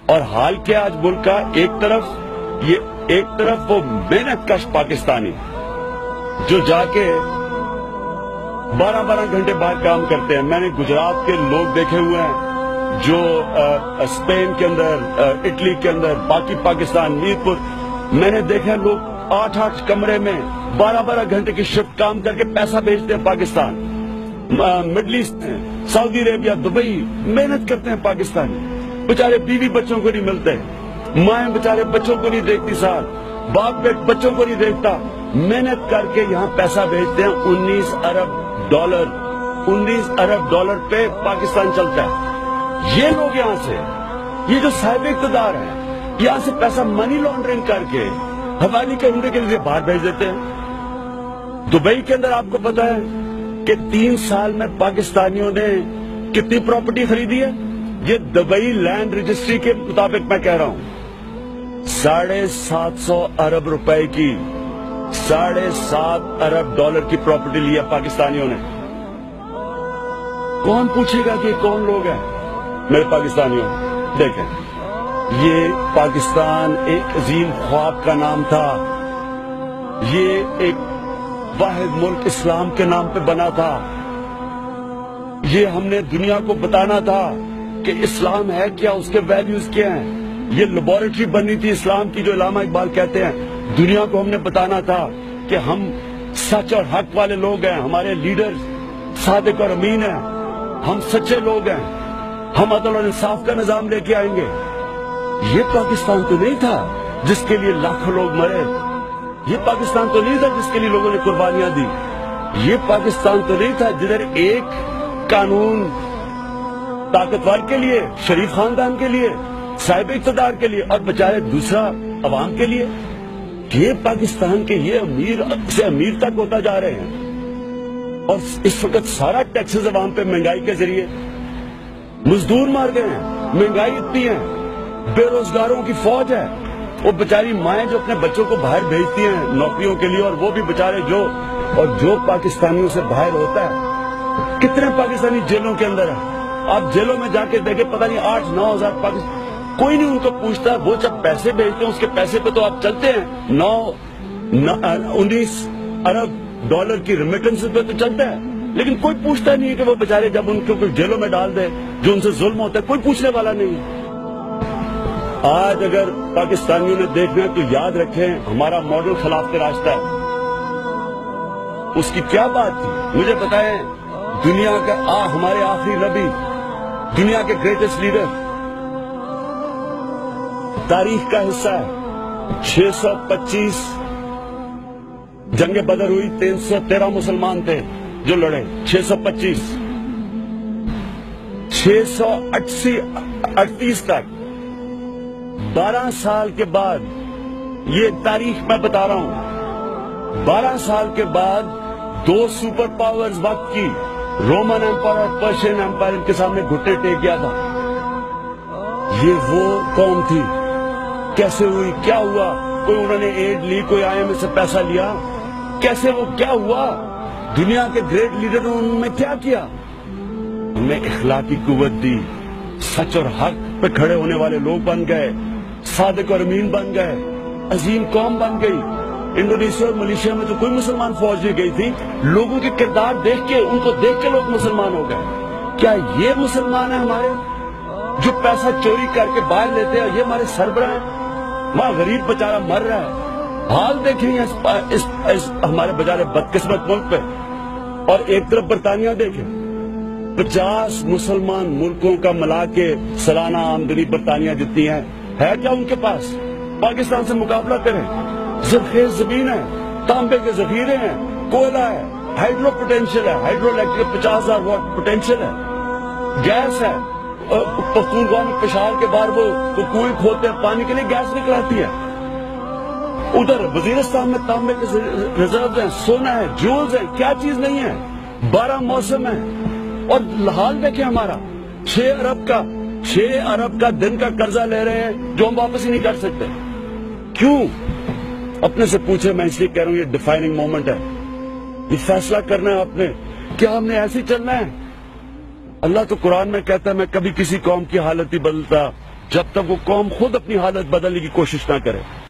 اور حال کیا آج ملک کا؟ ایک طرف وہ محنت کش پاکستانی جو جا کے 12 گھنٹے باہر کام کرتے ہیں. میں نے گجرات کے لوگ دیکھے ہوئے ہیں جو اسپین کے اندر، اٹلی کے اندر، باقی پاکستان، میرپور، میں نے دیکھا لوگ 8 کمرے میں 12 گھنٹے کی شفٹ کام کر کے پیسہ بھیجتے ہیں پاکستان. مڈل ایسٹ میں، سعودی عربیہ، دبئی محنت کرتے ہیں پاکستانی. بچارے بیوی بچوں کو نہیں ملتے، مائیں بچارے بچوں کو نہیں دیکھتی، سال باپ بچوں کو نہیں دیکھتا. محنت کر کے یہاں پیسہ بھیجتے ہیں. 19 ارب ڈالر پہ پاکستان چلتا ہے. یہ لوگ یہاں سے، یہ جو صاحب اقتدار ہیں، یہاں سے پیسہ منی لانڈرنگ کر کے حوالی کے عمرے کے لیے باہر بھیج دیتے ہیں. دبئی کے اندر آپ کو پتا ہے کہ 3 سال میں پاکستانیوں نے کتنی پراپرٹی خریدی ہے؟ یہ دبئی لینڈ رجسٹری کے مطابق میں کہہ رہا ہوں 750 ارب روپے کی، 7.5 ارب ڈالر کی پراپرٹی لی ہے پاکستانیوں نے. کون پوچھے گا کہ کون لوگ ہیں؟ میرے پاکستانیوں دیکھیں، یہ پاکستان ایک عظیم خواب کا نام تھا. یہ ایک واحد ملک اسلام کے نام پہ بنا تھا. یہ ہم نے دنیا کو بتانا تھا کہ اسلام ہے کیا، اس کے ویلیوز کیا ہیں. یہ لیبارٹری بنی تھی اسلام کی، جو علامہ اقبال کہتے ہیں. دنیا کو ہم نے بتانا تھا کہ ہم سچ اور حق والے لوگ ہیں، ہمارے لیڈر صادق اور امین ہیں، ہم سچے لوگ ہیں، ہم عدل اور انصاف کا نظام لے کے آئیں گے. یہ پاکستان تو نہیں تھا جس کے لیے لاکھوں لوگ مرے. یہ پاکستان تو نہیں تھا جس کے لیے لوگوں نے قربانیاں دی. یہ پاکستان تو نہیں تھا جدھر ایک قانون طاقتور کے لیے، شریف خاندان کے لیے، صاحب اقتدار کے لیے، اور بچارے دوسرا عوام کے لیے. یہ پاکستان کے یہ امیر سے امیر تک ہوتا جا رہے ہیں. اور اس وقت سارا ٹیکسز عوام پہ مہنگائی کے ذریعے. مزدور مار گئے ہیں، مہنگائی اتنی ہے، بے روزگاروں کی فوج ہے. وہ بیچاری مائیں جو اپنے بچوں کو باہر بھیجتی ہیں نوکریوں کے لیے، اور وہ بھی بیچارے جو پاکستانیوں سے باہر ہوتا ہے. کتنے پاکستانی جیلوں کے اندر ہیں؟ آپ جیلوں میں جا کے دیکھیں، پتہ نہیں 8-9 ہزار پاکستانی. کوئی نہیں ان کو پوچھتا. وہ جب پیسے بھیجتے ہیں اس کے پیسے پہ تو آپ چلتے ہیں. 19 ارب ڈالر کی ریمیٹنس پہ تو چلتا ہے، لیکن کوئی پوچھتا نہیں ہے کہ وہ بیچارے جب ان کو جیلوں میں ڈال دے جو ان سے ظلم ہوتا ہے، کوئی پوچھنے والا نہیں. آج اگر پاکستانیوں نے دیکھنا ہے تو یاد رکھیں ہمارا ماڈل خلاف راستہ ہے. اس کی کیا بات تھی مجھے بتائیں. دنیا کا ہمارے آخری نبی، دنیا کے گریٹسٹ لیڈر، تاریخ کا حصہ ہے. 625 جنگ بدر ہوئی، 313 مسلمان تھے جو لڑے. 625 638 تک 12 سال کے بعد، یہ تاریخ میں بتا رہا ہوں، 12 سال کے بعد 2 سپر پاورز وقت کی، رومن ایمپائر اور پرشین ایمپائر، ان کے سامنے گھٹنے ٹیک گیا تھا. یہ وہ قوم تھی. کیسے ہوئی؟ کیا ہوا؟ کوئی انہوں نے ایڈ لی، کوئی IMF سے پیسہ لیا؟ کیسے وہ کیا ہوا؟ دنیا کے گریٹ لیڈروں نے کیا کیا؟ ہمیں اخلاقی قوت دی، سچ اور حق پہ کھڑے ہونے والے لوگ بن گئے، صادق اور امین بن گئے، عظیم قوم بن گئی. انڈونیشیا اور ملیشیا میں تو کوئی مسلمان فوج نہیں گئی تھی. لوگوں کے کردار دیکھ کے، ان کو دیکھ کے لوگ مسلمان ہو گئے. کیا یہ مسلمان ہیں ہمارے جو پیسہ چوری کر کے باہر لیتے ہیں؟ یہ ہمارے سربراہ ہیں؟ وہاں غریب بیچارہ مر رہا ہے. حال دیکھیں اس ہمارے بیچارے بدقسمت ملک پہ. اور ایک طرف برطانیہ دیکھیں، 50 مسلمان ملکوں کا ملا کے سالانہ آمدنی برطانیہ جتنی ہے کیا ان کے پاس؟ پاکستان سے مقابلہ کریں. زرخیز زمین ہے، تانبے کے ذخیرے ہیں، کوئلہ ہے، ہائیڈرو پوٹینشیل ہے، ہائیڈرو الیکٹرک 50,000 واٹ پوٹینشیل ہے، گیس ہے. پختونخوا میں پشاور کے باہر وہ کنویں کھودتے ہیں، پانی کے لیے گیس نکل آتی ہے. ادھر وزیرستان میں تانبے کے ریزروز ہیں، سونا ہے، جولز ہیں، کیا چیز نہیں ہے. 12 موسم ہے. اور حال دیکھیں ہمارا 6 ارب کا دن کا قرضہ لے رہے ہیں جو ہم واپس ہی نہیں کر سکتے. کیوں؟ اپنے سے پوچھے. میں اس لیے کہہ رہا ہوں یہ ڈیفائننگ مومنٹ ہے. یہ فیصلہ کرنا ہے آپ نے، کیا ہم نے ایسے ہی چلنا ہے؟ اللہ تو قرآن میں کہتا ہے میں کبھی کسی قوم کی حالت نہیں بدلتا جب تک وہ قوم خود اپنی حالت بدلنے کی کوشش نہ کرے.